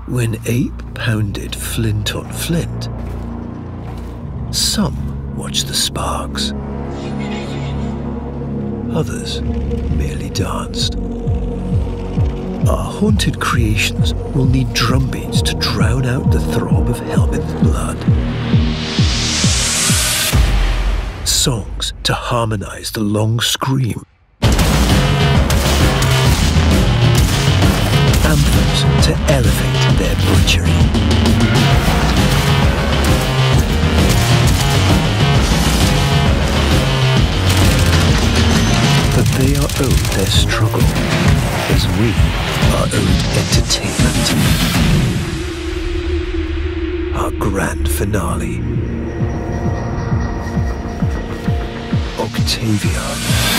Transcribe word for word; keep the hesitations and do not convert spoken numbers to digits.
When ape pounded flint on flint, some watched the sparks. Others merely danced. Our haunted creations will need drumbeats to drown out the throb of Helminth's blood. Songs to harmonize the long scream. Anthems to elevate their butchery. But they are owed their struggle, as we are owed entertainment. Our grand finale. Octavia